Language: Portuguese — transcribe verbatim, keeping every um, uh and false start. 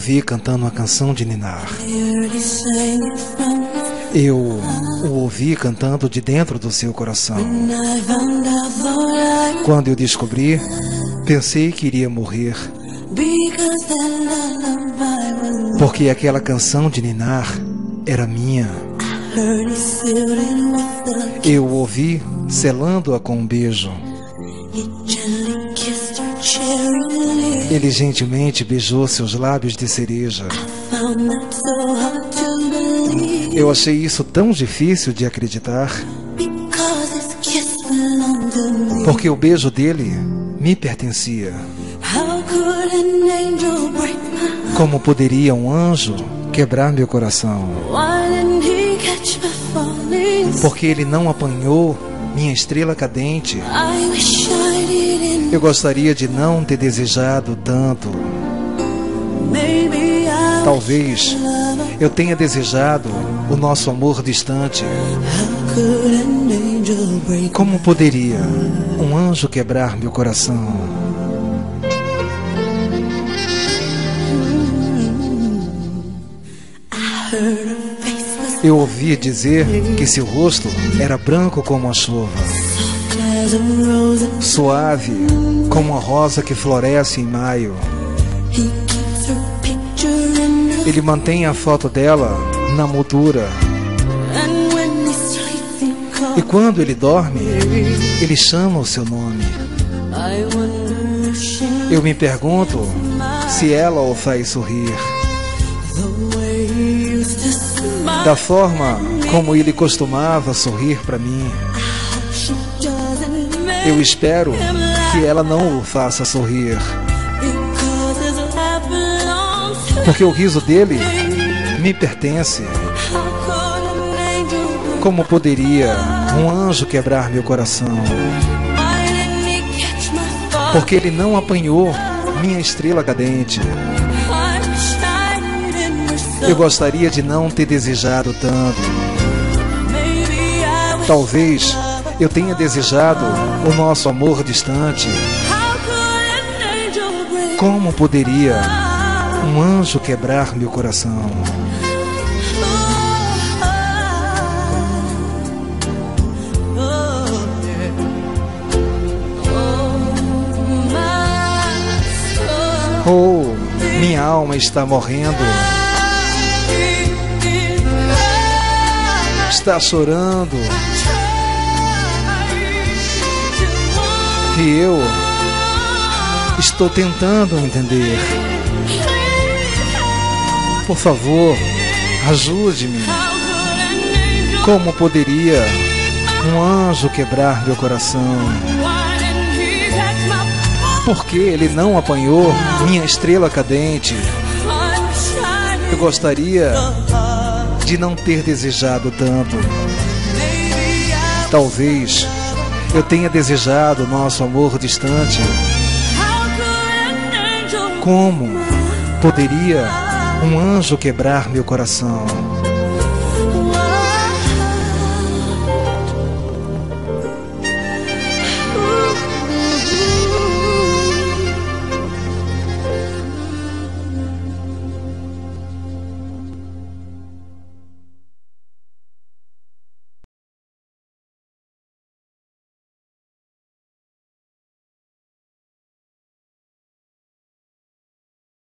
ouvi cantando uma canção de ninar. Eu o ouvi cantando de dentro do seu coração. Quando eu descobri, pensei que iria morrer, porque aquela canção de ninar era minha. Eu o ouvi selando-a com um beijo. Ele gentilmente beijou seus lábios de cereja. Eu achei isso tão difícil de acreditar, porque o beijo dele me pertencia. Como poderia um anjo quebrar meu coração? Porque ele não apanhou minha estrela cadente. Eu gostaria de não ter desejado tanto. Talvez eu tenha desejado o nosso amor distante. Como poderia um anjo quebrar meu coração? Eu ouvi dizer que seu rosto era branco como a chuva, suave como uma rosa que floresce em maio. Ele mantém a foto dela na moldura, e quando ele dorme, ele chama o seu nome. Eu me pergunto se ela o faz sorrir da forma como ele costumava sorrir para mim. Eu espero que ela não o faça sorrir, porque o riso dele me pertence. Como poderia um anjo quebrar meu coração? Porque ele não apanhou minha estrela cadente. Eu gostaria de não ter desejado tanto. Talvez eu tenha desejado o nosso amor distante. Como poderia um anjo quebrar meu coração? Oh, minha alma está morrendo. Está chorando. E eu estou tentando entender. Por favor, ajude-me. Como poderia um anjo quebrar meu coração? Porque ele não apanhou minha estrela cadente. Eu gostaria de não ter desejado tanto. Talvez eu tenha desejado nosso amor distante. Como poderia um anjo quebrar meu coração?